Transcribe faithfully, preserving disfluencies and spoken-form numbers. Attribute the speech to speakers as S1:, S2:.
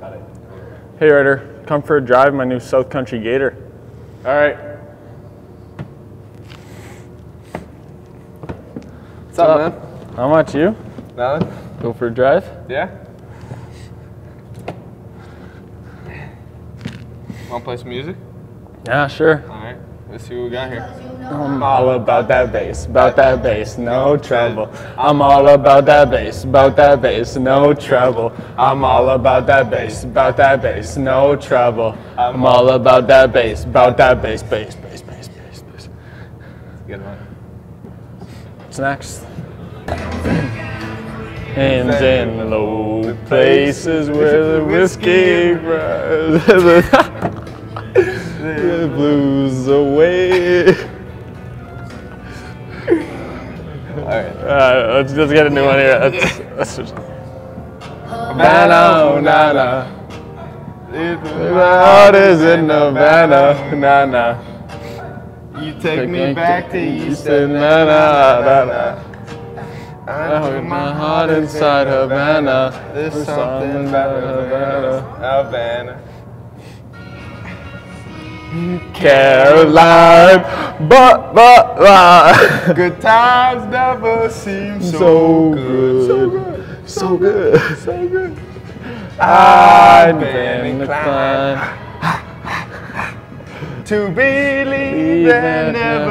S1: Got it.
S2: Hey Ryder, come for a drive in my new South Country Gator.
S1: All right. What's up, man?
S2: How much you?
S1: Nothing.
S2: Go for a drive?
S1: Yeah. Want to play some music?
S2: Yeah, sure.
S1: All right. Let's see what we got here.
S2: I'm all about that bass, about that bass, no trouble. I'm all about that bass, about that bass, no trouble. I'm all about that bass, about that bass, no trouble. I'm all about that bass, about that bass, bass, bass, bass, bass, bass.
S1: Good one.
S2: What's next? Hands in low places where the whiskey runs. The blues away.
S1: Alright.
S2: Alright, let's, let's get a new one here. Let's, let's just. Havana, na-na. My heart is in Havana, na-na.
S1: You take me back to Eastern,
S2: na-na-na-na.
S1: I
S2: put my heart inside Havana.
S1: There's something about Havana. Havana.
S2: Caroline, but, but, but.
S1: Good times never seem so,
S2: So
S1: good.
S2: good. So good.
S1: So good.
S2: I've been inclined
S1: to believe and never